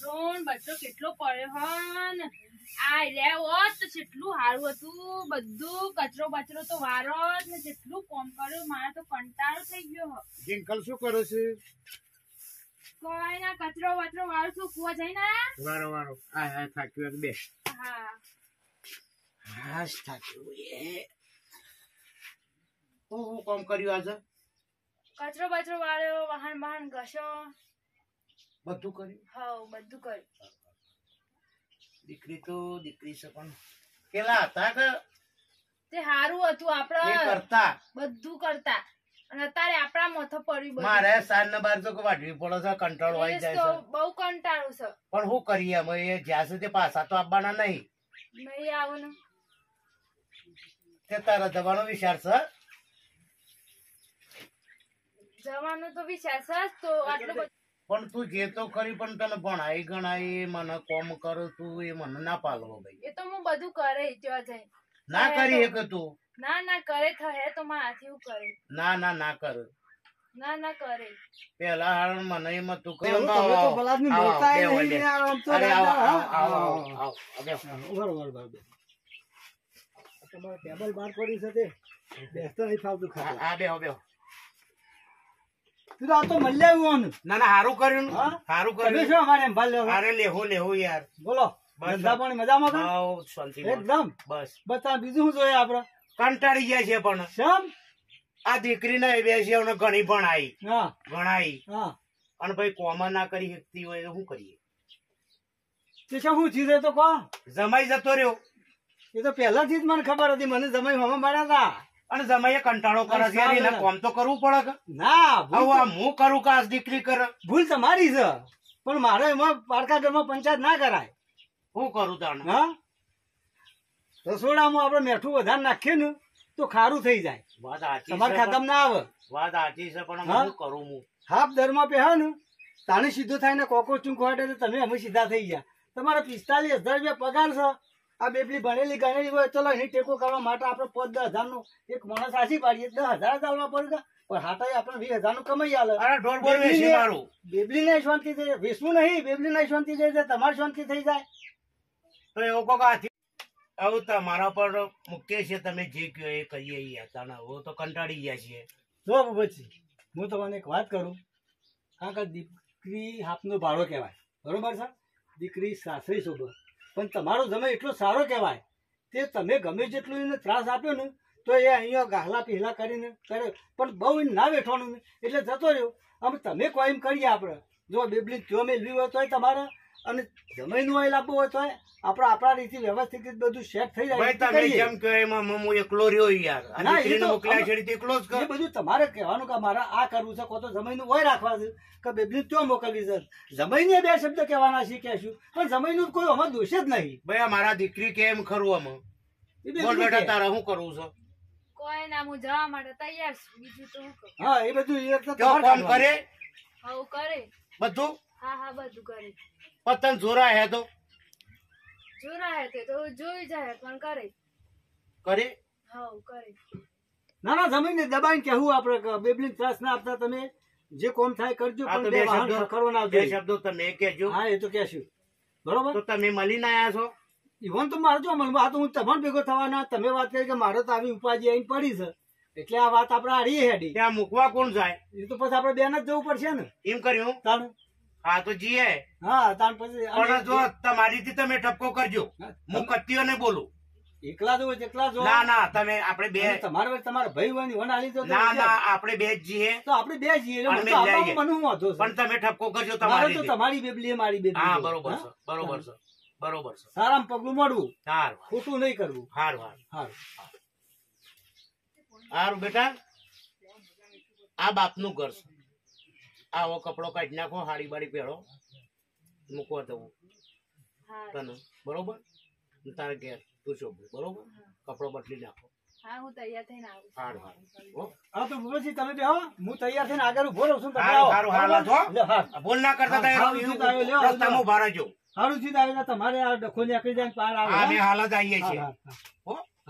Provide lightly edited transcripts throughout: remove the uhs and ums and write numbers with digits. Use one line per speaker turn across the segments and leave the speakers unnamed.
બચ્ચો કેટલો પડ્યો હન આ લે હોત તો કેટલું સારું હતું બધું કચરો બચરો તો વારો ને કેટલું કોમ કર્યું મારે તો કંટાળો થઈ ગયો
જિંકલ શું કરે છે
કોઈ ના કચરો બચરો વાળું છું કુવા જઈને
વારો વારો આ થાક્યું બે
હા
હાશ થાક્યું એ હું કામ કર્યું આજે
કચરો બચરો વાળ્યો વાહન વાહન ઘસો
બધું કર્યું
હા બધું કર્યું
દીકરી તો દીકરી છે પણ કેલા હતા કે
તે સારું હતું આપડે
કરતા
બધું કરતા અને અત્યારે આપડા માથે પડ્યું બધું
મારે સાંજ ને બાર તો વાઢવી પડે છે કંટાળો આવી જાય છે
બહુ કંટાળું છે
પણ શું કરીએ અમે એ જ્યાં સુધી પાછા તો આવવાના નહીં
નહીં આવવાનું
તે તારા જવાનો વિચાર છે
જવાનું તો વિચાર છે તો આટલું બધું
પણ તું જે તો ખરી પણ તને ભણાઈ ગણાઈ મને કોમ કરું તું એ મને ના પાલવો ભાઈ
એ તો હું બધું કરે ત્યાં જઈ
ના કરી એક તું
ના ના કરે થહે તો મારાથી હું કરે
ના ના ના કર
ના ના કરે
પેલા હાલ મને એમાં તું કહે
ટેબલ બાર પડી છે તે બેસતો નહીં ફાવતું ખાવા
આ બેહો બેહો
તું તો આ તો મળ્યા આવ્યું
ના ના સારું કર્યું સારું કર્યું
શું અમારે એમ ભાલ લેવો
અરે લેહો લેહો યાર
બોલો ધંધા પાણી મજામાં તો
હાઉ શાંતિ
એકદમ
બસ
બતા બીજું શું જોઈએ આપડે
કંટાળી ગયા છે પણ
શમ
આ દીકરી ને બેસી ઘણી પણ આવી
હા
ગણાઈ
હા
અને ભાઈ કોમા ના કરી શકતી હોય તો શું કરીએ
તે શું ચીજ તો કહો
જમાઈ જતો રહ્યો
એ તો પહેલાથી જ મને ખબર હતી મને જમાઈ હમણાં મળ્યા હતા
અને જમાઈએ કંટાળો કરે છે એને કોમ તો કરવું પડે કે
ના
હવે આ હું કરું કે આ દીકરી કરે
ભૂલ તમારી છે પણ મારે એમાં પારકા ઘરમાં પંચાયત ના કરાય
હું કરું તાણ
હા રસોડામાં આપડે મેઠું વધારે નાખીએ ને તો ખારું થઈ જાય
વાત સાચી
તમારે ખાતમ ના આવે
વાત સાચી છે પણ
હા?
હું કરું હું
હાફ દરમાં પહે ને તાણે સીધો થાય ને કોકો ચૂંક વાટે તમે અમે સીધા થઈ ગયા તમારે 45,000 રૂપિયા પગાર છે આ બેબલી ભણેલી ગણેલી હોય ચલો અહીં ટેકો કરવા માટે આપણે 5-10,000 નું એક માણસ આસી પાડીએ 10,000 ચાલવા પડે પણ હાટાઈ આપણે 20,000 નું કમાઈ આલે
અરે ઢોર બોલ વેચી મારું
બેબલી ને શાંતિ થઈ જાય વેચવું નહીં બેબલી ને શાંતિ થઈ જાય તમારી શાંતિ થઈ જાય
તો એવું કોક હાથી આવું તમારા પર મૂકીએ છીએ તમે જે કહો એ કરીએ યાર તાણે હવે તો કંટાળી ગયા છીએ
જો પછી હું તમને એક વાત કરું કારણ કે દીકરી હાથનો ભાડો કહેવાય બરોબર છે દીકરી સાસરી શોભો પણ તમારો જમાઈ એટલો સારો કહેવાય તે તમે ગમે જેટલું એને ત્રાસ આપ્યો ને તો એ અહીંયા ગાહલા પીહલા કરીને કરે પણ બહુ એને ના બેઠવાનું ને એટલે જતો રહ્યો અમે તમે કોઈ એમ કરીએ આપણે જો બેબલી જો મેળવી હોય તોય તમારે અને જમાઈનું ઓઇલ આપવું હોય તોય આપણે આપણા રીતે વ્યવસ્થિત બધું સેટ થઈ જાય
ભાઈ તમે જેમ કહો એમાં હું એકલો રહ્યો યાર આ દીકરીને મોકલ્યા છે એટલે એકલો જ કર
એ બધું તમારે કહેવાનું કે મારે આ કરવું છે કો તો જમાઈનું ઓય રાખવા છે કે બેબલી ત્યાં મોકલવી છે જમાઈને બે શબ્દ કહેવાના શીખ્યાશું પણ જમાઈનું કોઈ અમારે દોષ જ નહીં
ભાઈ આ મારા દીકરી કેમ ખરું આમાં બોલ બેટા તારા શું કરવું છે
કોઈ ના હું જવા માટે તૈયાર છું બીજું તો હું કરું
હા એ બધું એક તો
કેવું કામ કરે
હવ કરે
બધું
હા હા બધું કરે
પતંગ જોરા હે તો
જોરા હે તે તો જોઈ જાય પણ કરે
કરે
હવ કરે
ના ના જમીને દબાઈને કહેવું આપણે કે બેબલી ત્રાસ ના આપતા તમે જે કોમ થાય કરજો
આ તો
પણ
બે
બે વાહન
શબ્દો
ખખડવા ના
બે
આવજો
શબ્દો તમે કહેજો
હા એ તો કહેશું બરોબર
તો તમે મળીને આયા છો
ઈવન તો મારે જો મનમાં આ તો હું તમારે ભેગો થવાના તમે વાત કરી કે મારે તો આવી ઉપાજી આવીને પડી છે એટલે આ વાત આપણે આડી હેડી
ત્યાં મૂકવા કોણ જાય
એ તો પછી આપણે બેન જ જવું પડશે ને
એમ કર્યું
તાણ
હા તો જીએ
હા તાણ પછી
પણ જો તમારીથી તમે ઠપકો કરજો હું કત્તીઓને બોલું
એકલા જો એકલા જો
ના ના તમે આપણે બે
તમારે તમારા ભાઈ હોય ને વન આલી તો
ના ના આપણે બે જ જઈએ
તો આપણે બે જઈએ એટલે
અને
મને તો
લઈ આવીએ.
આપવામાં મને શું વાંધો છે
પણ તમે ઠપકો કરજો
મારે
તમારી
તો
રીતે.
તમારી બેબલી એ મારી બેબલી
હા
છે.
બરોબર
હા?
છે બરોબર છે બરોબર છે
સારામાં પગલું મળવું
હારું
ખોટું નહીં કરવું
હારું હારું
હારું
હારું બેટા આ બાપનું ઘર છે આવો કપડો કાઢી નાખો હાડી બાડી પહેરો મૂકવા દઉં
હા
તને બરોબર તારે ઘેર તું શોભ બરોબર કપડો બદલી નાખો
હા હું તૈયાર થઈને આવું
હારું હારું હો.
હા તો ભૂપતજી તમે બેહો હું તૈયાર થઈને આગળ ઉભો રહું છું તમે
હારું
આવો.
હારું હાલ હો
લે, હા.
બોલ ના કરતા તા
હારું,
એવું
સીધા આવ્યો, લ્યો,
રસ્તામાં ઉભા રહેજો
હારું ચીજ આવેલા તમારે આ ડખો નીકળી જાય ને પાર આવે
હા
હા?
અમે હાલ જ આવીએ
હા,
છીએ
હા, હા.
હો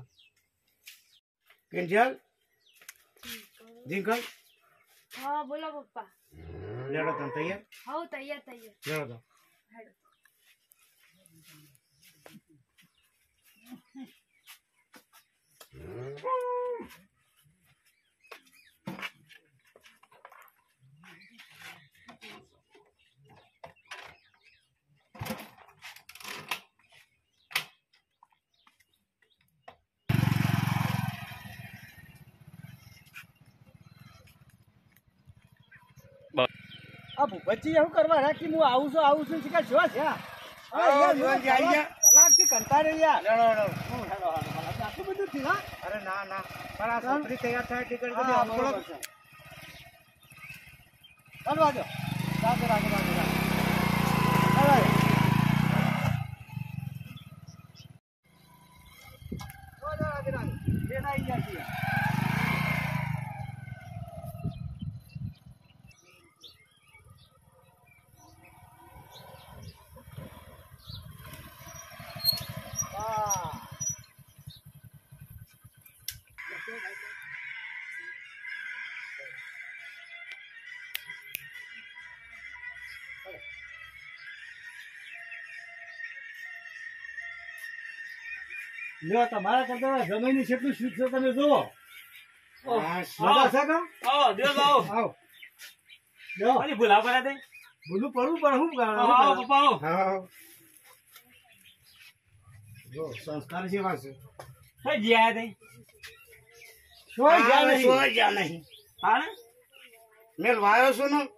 કિંજલ જીંકલ
હા બોલો પપ્પા
લેડો તમે તૈયાર
હવ તૈયાર તૈયાર
લેડો તો
આ ભૂપતજી એવું કરવા રાખી હું આવું છું શીખા જોવા છે કલાકથી કંટાળી યાર આટલું બધું થયું હા
અરે ના ના પણ આ છોકરી તૈયાર થાય ટિકિટ
ચાલવા દો રાગે લ્યો તમારા કરતા જમીનની કેટલું શીખ છે તમે જુઓ ભૂલું પડવું પણ શું
સંસ્કાર જેવા છે મેં વાયો છું ને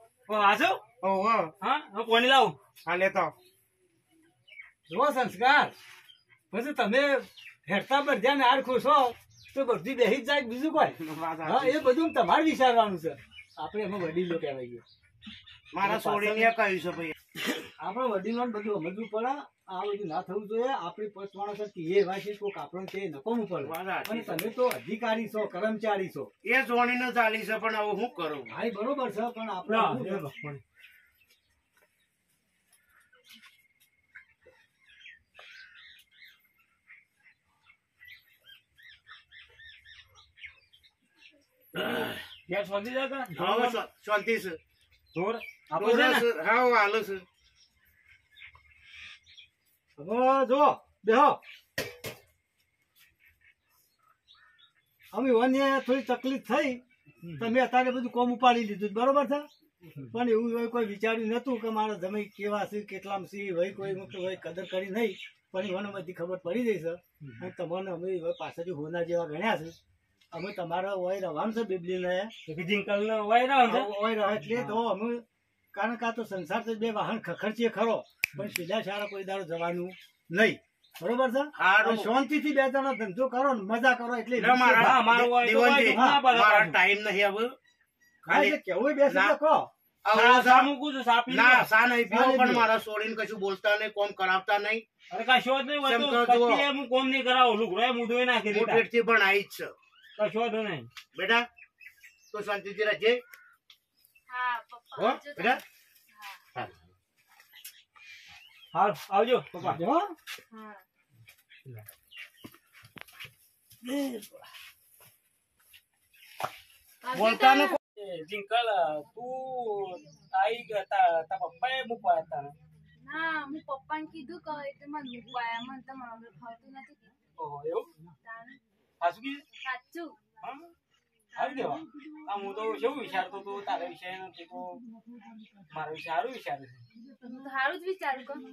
કોની લાવું
હા લેતો
જો સંસ્કાર પછી તમે હેરતા પર ધ્યાન હાર ખુશ હો તો બધી બેસી જ જાય બીજું કોઈ હા એ બધું તમારે વિચારવાનું છે આપણે એમાં વડીલો કહેવાય
મારા છોડીને કહ્યું છે ભાઈ
આપણે વડીલો બધું સમજવું પડે આ બધું ના થવું જોઈએ આપણી પોત માણસ એ વાંચી કોઈક આપણને તે નકોમવું પડે અને તમે તો અધિકારી છો કર્મચારી છો
એ જોણીને ચાલી છે પણ હવે શું કરું
હા બરોબર છે પણ આપણે
શાંતિ છે હા હાલો છે
હવે જો બેહો અમે વન્ય થોડી તકલીફ થઈ તમે અત્યારે બધું કોમ ઉપાડી લીધું બરોબર છે પણ એવું કોઈ વિચાર્યું નતું કે મારા જમાઈ કેવા છે કેટલામ છે ભાઈ કોઈ કદર કરી નહીં પણ વનમાંથી ખબર પડી જઈ છે અને તમને અમે પાછળથી હોના જેવા ગણ્યા છે અમે તમારા વય રહેવાનું છે બીબલીને વય રહે એટલે તો અમે કારણ કે આ તો સંસાર તો બે વાહન ખર્ચીએ ખરો પણ સીધા સારા કોઈ દાડો જવાનું નહીં બરોબર છે શાંતિથી બે જણા ધંધો કરો ને મજા કરો એટલે
ટાઈમ નહીં હવે
કેવું બેસે કહો
મારા છોડીને કશું બોલતા નહીં કોમ કરાવતા નહીં
કોમ નહીં કરાવો
પેટથી પણ આવી જ છે
કશો તો નહીં
બેટા તો શાંતિથી રહેજે
હા
હો
પપ્પા
બેટા
હાલ આવજો પપ્પા
હા
બોલતા ને
જિંકલ તું આઈ તા પપ્પાએ મૂકવા હતા
ના હું પપ્પાને કીધું કે એટલે મને મૂકવા આવ્યા મને તમારે ફાવતું નથી કીધું
ઓહો એવું સાચું કીધું
સાચું
સારું કેવા હું તો શું વિચારતો હતો તારા વિશે નથી તો મારા વિશે સારું વિચારે છે
હું તો સારું જ વિચારું કે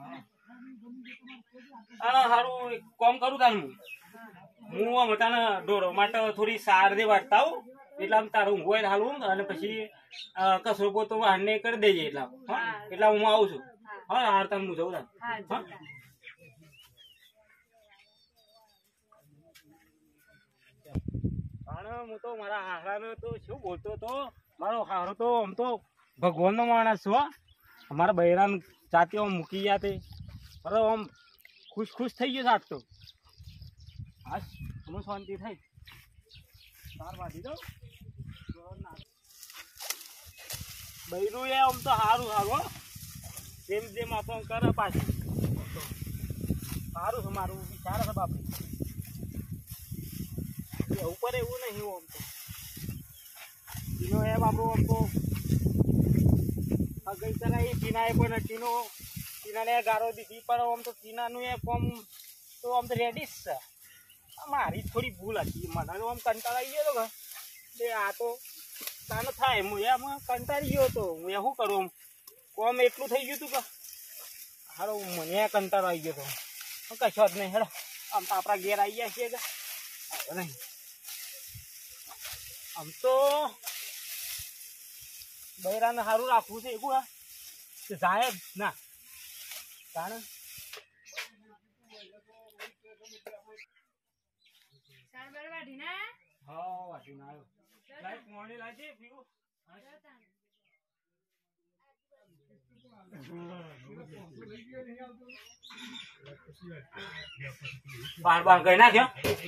સારું કોમ કરું તારું હું આમ તને ઢોરો માટે થોડી સાર દે વાટતા આવું એટલે આમ તારું ઊંઘવાય હાલવું અને પછી કચરો પોતો વાહનને કરી દેજે એટલા એટલે હું આવું છું હા હાર તને હું જવું હું તો મારા હારાનો તો શું બોલતો હતો મારો હારો તો આમ તો ભગવાનનો માણસ છો અમારા બૈરાન જાતિઓ મૂકી ગયા તે બરાબર આમ ખુશ થઈ ગયો સાત તો હા અમે શાંતિ થઈ સાર વાંધી દઉં બૈરું એ આમ તો સારું સારું જેમ જેમ આપણને કરે પાછું સારું છે મારું વિચાર છે બાપુ ઉપર એવું નહીં આમ તો ટીનો એમ આપણું આમ તો ગઈ ચલાવી ટીનાએ પણ ટીનો ટીનાને ગારો દીધી પણ આમ તો ટીનાનું એ કોમ તો આમ તો રેડી જ છે. મારી થોડી ભૂલ હતી, મને તો આમ કંટાળ આવી ગયો હતો કે આ તો તાનો થાય. હું એમાં કંટાળી ગયો હતો. હું એ શું કરું, કોમ એટલું થઈ ગયું હતું કે હારો મને કંટાળો આવી ગયો હતો. કશો જ નહીં, હેડો આમ તો આપણા ઘેર આવી ગયા છીએ કે નહીં. આમ તો બૈરાને સારું રાખવું છે એવું હા જાય જ ના જાણે. હા વાટી ના આવ્યો. લાઈટ મોડી લાગી પીવું. બાર બાર ગઈ નાખ્યો.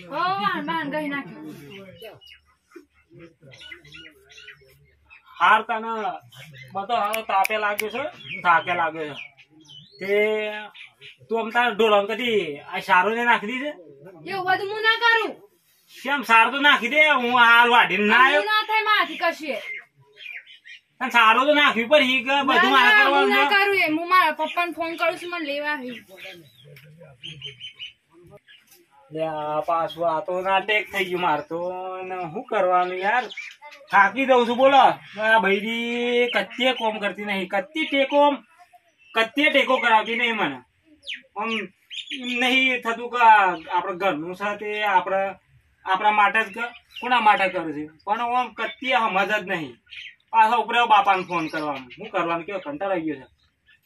હાર તને બધો હારો તાપે લાગ્યો છે, થાકે લાગ્યો છે તે તું આમ તાર ઢોલણ કદી આ સારું ને નાખી દીધે.
એવું બધું હું ના કરું.
કેમ સારું તો નાખી દે. હું હાલ વાઢીને ના આવ્યો.
ના થાય મારાથી કશે.
સારું તો નાખ્યું પણ ઈ કે બધું મારે કરવાનું
ના
છે.
કરું એમ. હું મારા પપ્પાને ફોન કરું છું, મને લેવા આવી.
પાછું આ તો નાટેક થઈ ગયું માર તો. શું કરવાનું યાર, થાકી દઉં છું. બોલો આ બૈરી કત્તીએ કોમ કરતી નહીં, કત્તીએ ટેકો કરાવતી નહીં મને. આમ નહીં થતું કે આપણે ઘરનું છે તે આપણા માટે જ કોના માટે કરે છે, પણ આમ કત્તીએ સમજ જ નહીં. પાછા ઉપરે બાપાને ફોન કરવાનું. શું કરવાનું કેવો કંટાળો આવી ગયો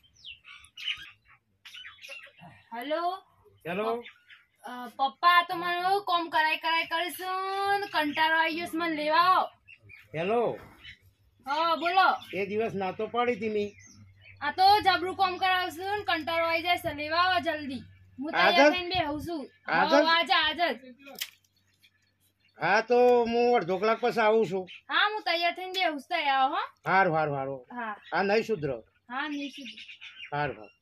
છે.
હેલો
હેલો,
પપ્પા તો મને કોમ કરાય કરીશું. કંટાળો આવી ગયો છે, મને લેવા આવો.
હેલો.
હા બોલો.
એ દિવસ ના તો પાડી હતી મેં.
આ તો જબરું કોમ કરાવશું ને કંટાળો આવી જાય છે, લેવા આવો જલ્દી. હું તૈયાર થઈને બેહું છું. આજ જ.
હા તો હું અડધો કલાક પછી આવું છું.
હા હું તૈયાર થઈને બેહું છું. તૈયાર આવો.
હારું હારું હારું.
હા
હા નહીં સુધરો.
હા નિશ્ચિત.
હારું હારું.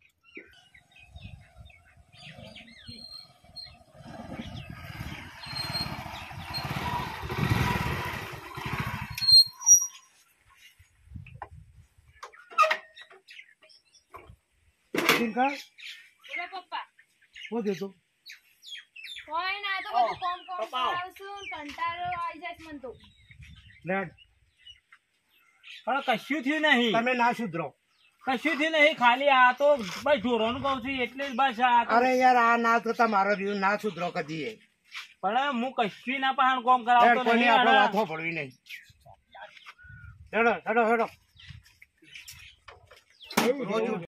બોલો પપ્પા.
શું દેતો?
કોઈ ના, તો બધું કોમ કરાવશું ને કંટાળો આવી જાય છે મને તો.
પણ કશું થયું નહીં.
તમે ના સુધરો.
કશું થયું નહીં, ખાલી આ તો બસ ઢોરોનું કહું છું એટલે જ બસ. આ તો
અરે યાર આ ના થતા મારો રહ્યું ના સુધરો કદી.
પણ હું કશું ના પણ કોમ કરાવતો
કોની
નહીં.
આપણે વાતો પડવી નહીં. હેડો હેડો હેડો. રોજ